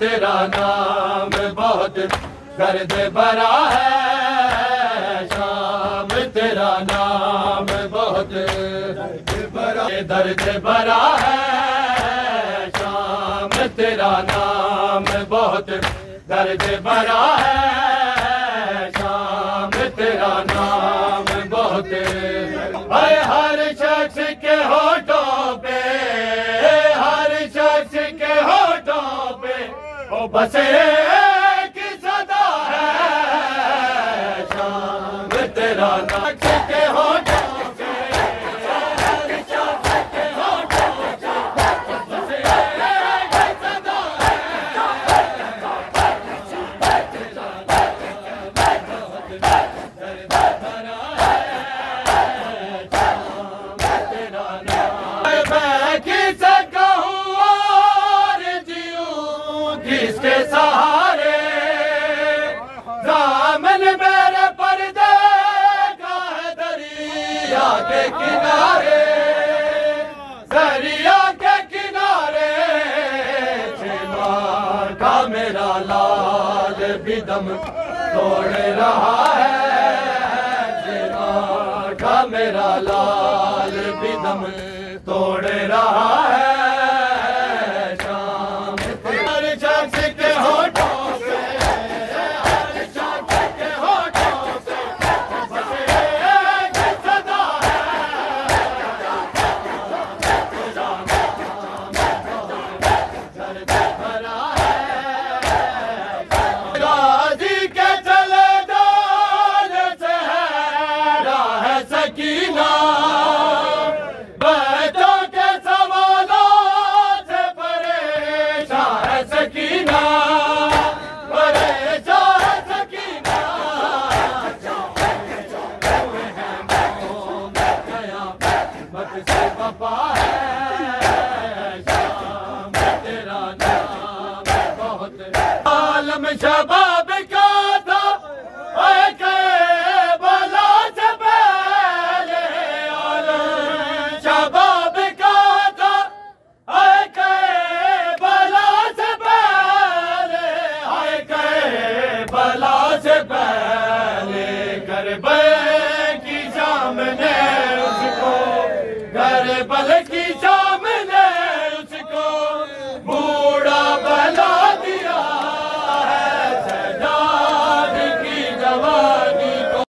तेरा नाम बहुत दर्द भरा है, शाम तेरा नाम बहुत दर्द भरा है, शाम तेरा नाम बहुत दर्द भरा है, शाम तेरा नाम बहुत हर शख्स के होठों पे, हर शख्स के होठों पे ओ बस एक सदा है, शाम तेरा नाम के होठों पे, हर शख्स के होठों पे बस एक सदा है, किसे कहूँ और जीऊँ किसके सहारे, दामन मेरे पर्दे का है दरिया के किनारे, दरिया के किनारे चिनार का मेरा लाल भी दम तोड़ रहा है, चिनार का मेरा लाल भी दम तोड़ रहा है, शाम हर शख्स के होठों पे, हर शख्स के होठों पे बस एक सदा है, दर्द भरा है, गाजी के चले जाने से है राह सकीना, सकीना परेशान है सकीना, मत से बपा है, शाम तेरा नाम बहुत आलम शबाब का था, बला से पहले आलम शबाब का था, बला से पहले करबे की शाम ने